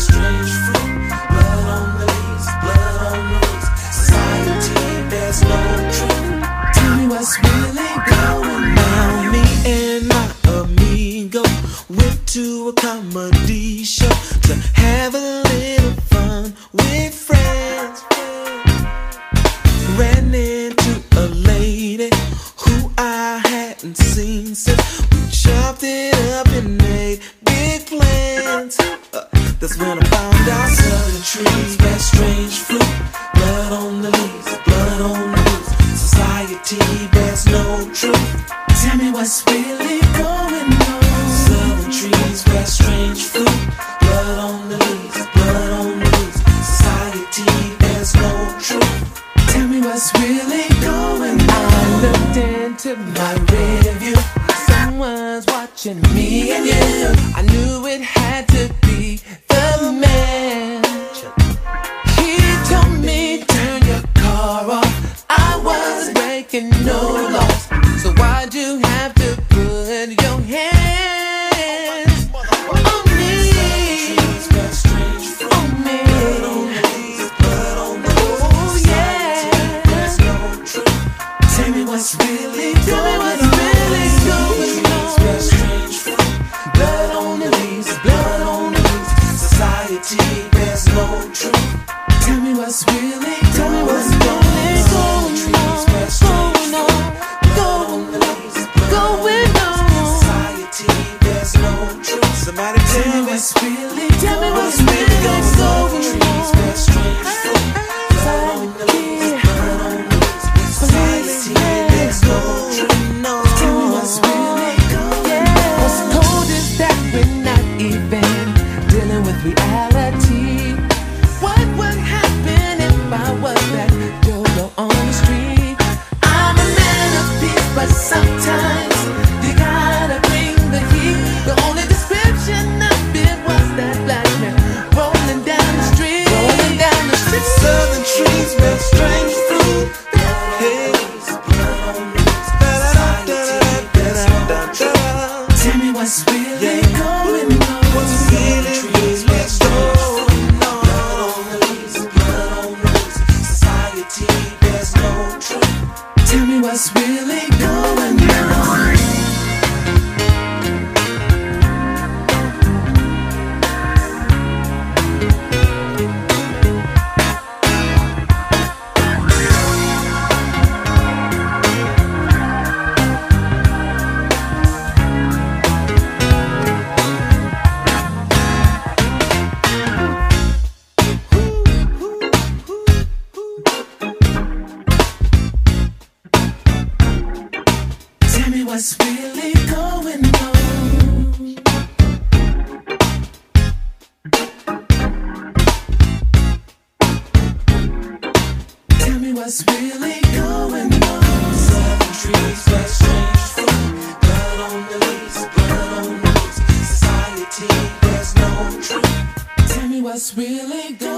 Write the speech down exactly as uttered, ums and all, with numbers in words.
strange fruit. Blood on the leaves, blood on the leaves. Society bears no truth. Tell me what's really going on. Me and my amigo went to a comedy show to have a little fun with friends. Ran into a lady who I hadn't seen since we chopped it up and made big plans. Uh, that's when I found out southern trees bear strange fruit. Blood on the leaves, blood on the leaves. Society bears no truth. Tell me what's really going on. Southern trees bear strange fruit. Blood on the leaves, blood on the leaves. Society bears no truth. Tell me what's really going on. I looked into my rear view. Someone's watching me and you. I knew it had to be the man. He told me turn your car off. I was breaking no laws. So why'd you have to put your hands on me? On me. Oh yeah. Tell me what's really going on. Blood on the leaves, blood on the leaves. Society bears no truth. Tell me what's really, tell me what's really going on, going on, going on. Society bears no truth. Somebody tell me what's really, tell me what's really going on. Trees bear strange fruit. Blood on the leaves, blood on the leaves. Society bears no truth. Tell me what's really going on. What's cold is that we're not even dealing with reality. What would happen if I was that Jojo on the street? I'm a man of peace, but sometimes you gotta bring the heat. The only description of it was that black man rolling down the street, rolling down the street. Southern trees bear strange fruit. Hey. Tell me what's really going on. What's really, really going on? Blood on the leaves, blood on the leaves. Society bears no truth. Tell me what's really going on. Tell me what's really going on. Tell me what's really going on. Southern trees bear strange fruit. Blood on the leaves, blood on the leaves. Society bears no truth. Tell me what's really going on.